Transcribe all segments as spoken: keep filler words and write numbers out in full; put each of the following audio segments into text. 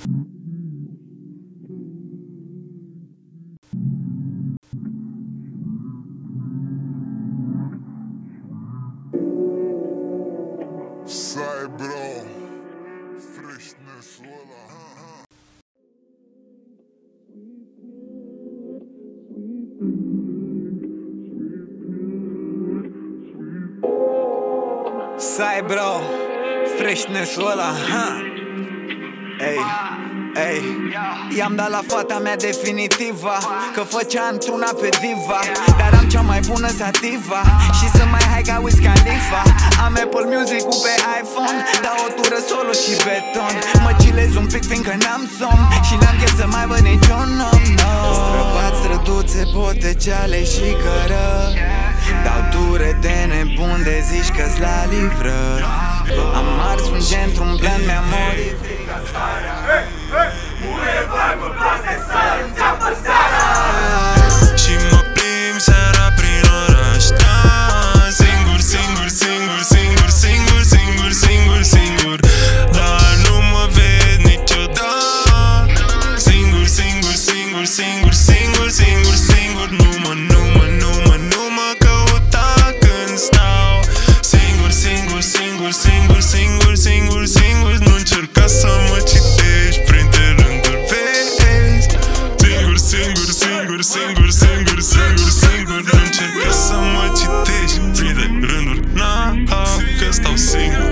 Sai bro, freshness-ul ăla. Sai bro, freshness-ul ăla, ha. Ei, ei, i-am dat la fata mea definitiva, că făcea într-una pe diva, dar am cea mai bună sativa și sunt mai high ca Wiz Khalifa. Am Apple Music-ul pe iPhone, dau o tură solo și beton. Mă chilez un pic fiindcă n-am somn și n-am chef să mai văd niciun om, no. Străbat, străduțe, potențiale și cărări, dau ture de nebun de zici că-s la livrări. Am ars un gentru, un plan, mi-am modificat starea. Muie vibe-ul proaste să înceapă seara. Și mă plimb seara prin oraș, da. Singur, singur, singur, singur, singur, singur, singur, singur. Dar nu mă ved niciodată. Singur, singur, singur, singur, singur, singur, singur. Nu mă, nu mă, nu mă, nu mă căuta când stau. Singur, singur, singur, singur, singur, singur, singur. Nu încerca să mă citești printre rânduri vezi. Singur, singur, singur, singur, singur, singur, singur. Nu încerca să mă citești printre rânduri, na, că stau singur.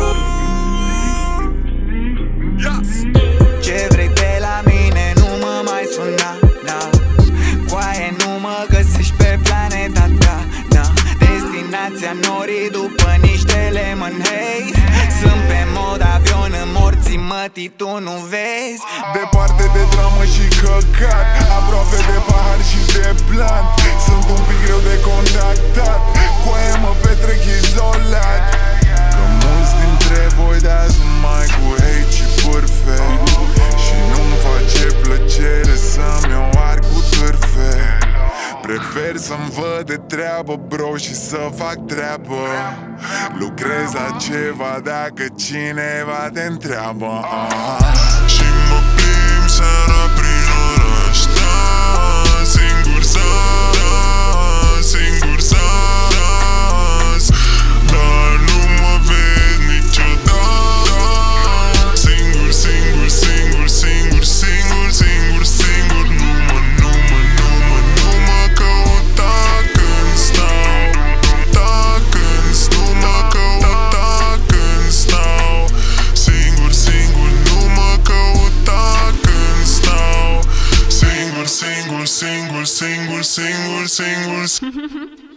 Ce vrei de la mine, nu mă mai suna, na. Coaie, nu mă găsești pe planeta ta, na. Destinația norii după niște lemon haze. Sunt pe mod avion în morții mătii, tu nu vezi. Departe de dramă și căcat, aproape de pahar și de plant. Sunt un pic greu de contactat, cu aia mă petrec izolat. Că mulți dintre voi de azi sunt mai cu hate și bârfe, și nu-mi face plăcere să-mi o arg cu târfe. Prefer să-mi văd de treabă, bro, și să fac treabă. Lucrez la ceva dacă cineva te întreabă. Și mă plimb seara prin oraș, da. Singur zăras, singur zăras. Dar nu mă ved niciodată. Singur, singur, singur, singur, singur, singur, singur. Nu mă, nu mă, nu mă, nu mă căuta când stau. Da, când nu mă căuta când stau. Singur, singur, nu mă căuta când stau. Singur, singur, singur, singur, singur, singur.